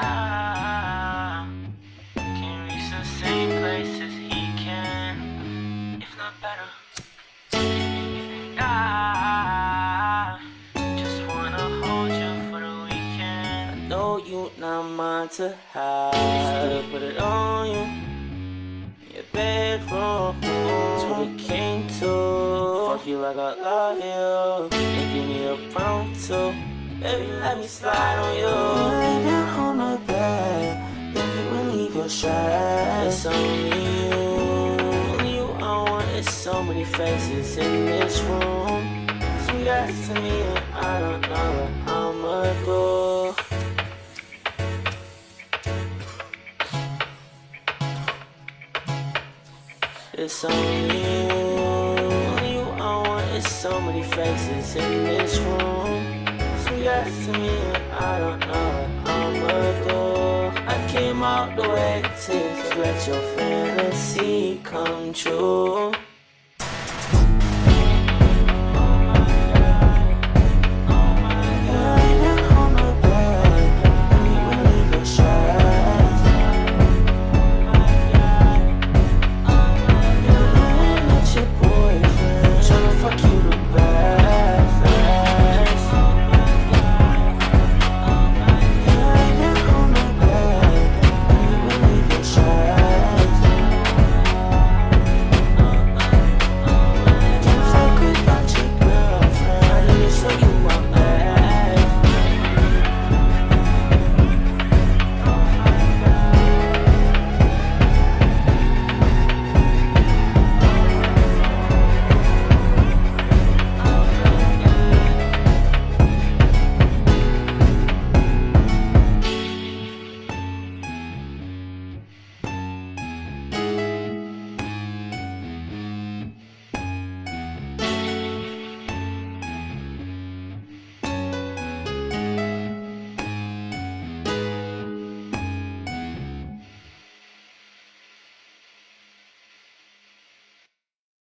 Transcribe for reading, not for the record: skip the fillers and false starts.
Can't reach the same place as he can, if not better. Just wanna hold you for the weekend. I know you not mine to hide. Still put it on you. Your bedroom, that's what it came to. Fuck you like I love you, and give me a pound too. Baby, let me slide on you. Lay down on the bed, then you relieve your stress. It's only you I want. There's so many faces in this room. Sweet ass to me, and I don't know where I'ma go. It's only you I want. There's so many faces in this room. Sweet ass to me, and I don't know where I'ma go. I came out the way to let your fantasy come true.